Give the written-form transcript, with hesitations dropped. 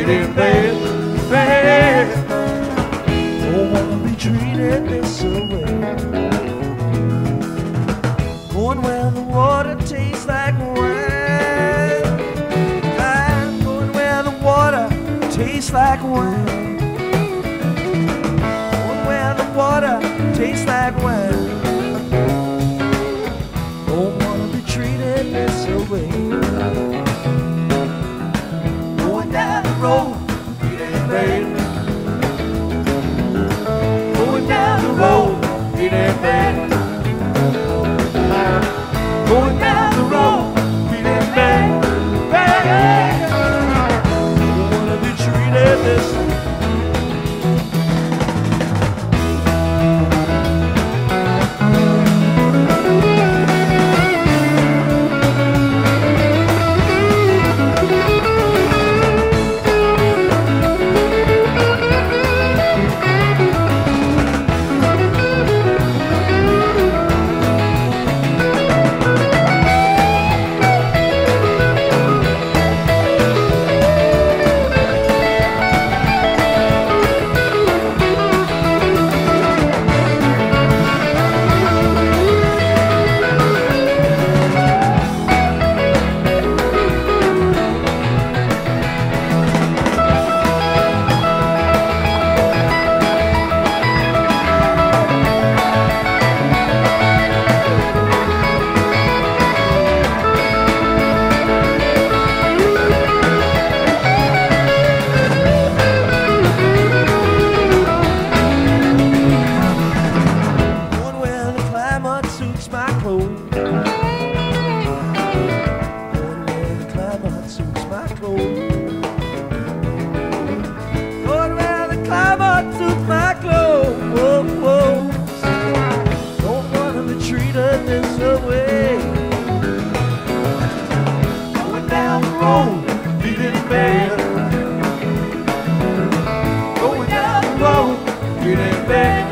getting bad, bad. Don't wanna be treated this way. Going where the water tastes like wine. I'm going where the water tastes like wine. Going where the water tastes like wine. Don't wanna be treated this way. Going down the road, getting bad. Going down the road, getting bad. Going down the road, getting bad, bad. Don't wanna be treated this way. Getting bad.